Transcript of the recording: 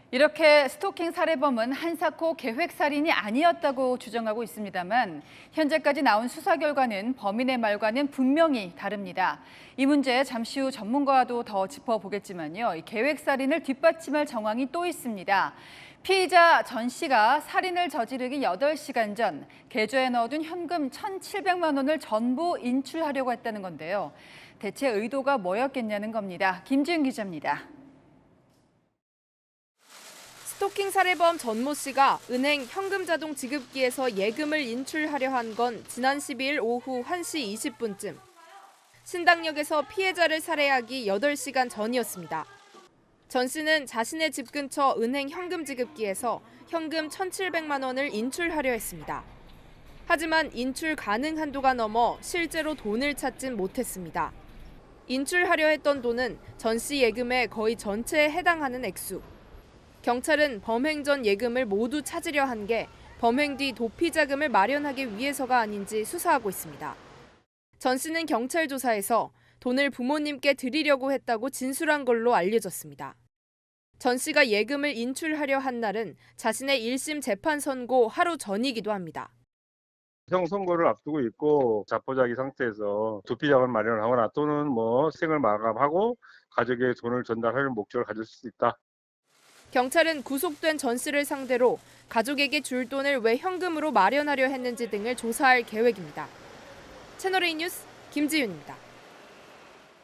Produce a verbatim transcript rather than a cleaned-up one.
이렇게 스토킹 살해범은 한사코 계획살인이 아니었다고 주장하고 있습니다만 현재까지 나온 수사 결과는 범인의 말과는 분명히 다릅니다. 이 문제 잠시 후 전문가와도 더 짚어보겠지만요. 이 계획살인을 뒷받침할 정황이 또 있습니다. 피의자 전 씨가 살인을 저지르기 여덟 시간 전 계좌에 넣어둔 현금 천칠백만 원을 전부 인출하려고 했다는 건데요. 대체 의도가 뭐였겠냐는 겁니다. 김지은 기자입니다. 스토킹 살해범 전모 씨가 은행 현금 자동 지급기에서 예금을 인출하려 한 건 지난 십이일 오후 한 시 이십 분쯤. 신당역에서 피해자를 살해하기 여덟 시간 전이었습니다. 전 씨는 자신의 집 근처 은행 현금 지급기에서 현금 천칠백만 원을 인출하려 했습니다. 하지만 인출 가능 한도가 넘어 실제로 돈을 찾진 못했습니다. 인출하려 했던 돈은 전 씨 예금의 거의 전체에 해당하는 액수. 경찰은 범행 전 예금을 모두 찾으려 한 게 범행 뒤 도피 자금을 마련하기 위해서가 아닌지 수사하고 있습니다. 전 씨는 경찰 조사에서 돈을 부모님께 드리려고 했다고 진술한 걸로 알려졌습니다. 전 씨가 예금을 인출하려 한 날은 자신의 일 심 재판 선고 하루 전이기도 합니다. 형 선고를 앞두고 있고 자포자기 상태에서 도피 자금을 마련하거나 또는 뭐 생을 마감하고 가족에게 돈을 전달할 목적을 가질 수 있다. 경찰은 구속된 전 씨를 상대로 가족에게 줄 돈을 왜 현금으로 마련하려 했는지 등을 조사할 계획입니다. 채널A 뉴스 김지윤입니다.